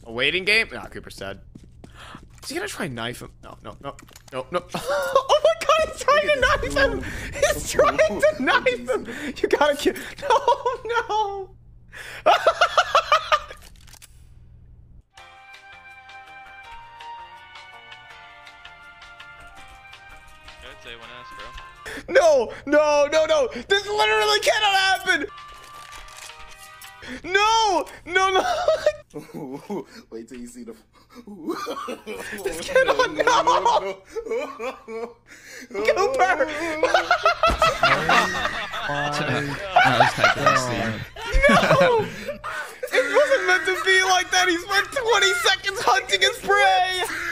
A waiting game? Nah, Cooper's dead. Is he gonna try and knife him? No. Oh my god, he's trying to knife him! He's trying to knife him! You gotta kill. No! I'd say 1S, bro. No! This literally cannot happen! No! Wait till you see the. This cannot. No! Cooper! No! It wasn't meant to be like that. He spent 20 seconds hunting his prey.